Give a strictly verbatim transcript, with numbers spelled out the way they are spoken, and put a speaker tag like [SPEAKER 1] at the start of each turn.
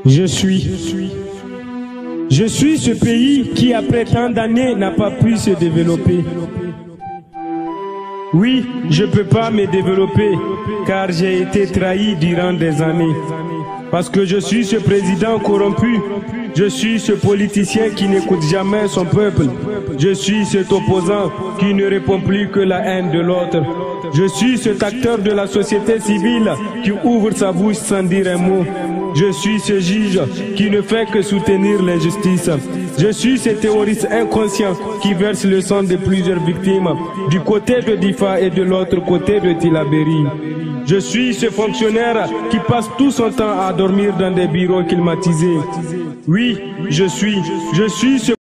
[SPEAKER 1] Je suis. Je suis ce pays qui, après tant d'années, n'a pas pu se développer. Oui, je ne peux pas me développer, car j'ai été trahi durant des années. Parce que je suis ce président corrompu, je suis ce politicien qui n'écoute jamais son peuple, je suis cet opposant qui ne répond plus que la haine de l'autre. Je suis cet acteur de la société civile qui ouvre sa bouche sans dire un mot. Je suis ce juge qui ne fait que soutenir l'injustice. Je suis ce terroriste inconscient qui verse le sang de plusieurs victimes, du côté de Difa et de l'autre côté de Tillabéri. Je suis ce fonctionnaire qui passe tout son temps à dormir dans des bureaux climatisés. Oui, je suis, je suis ce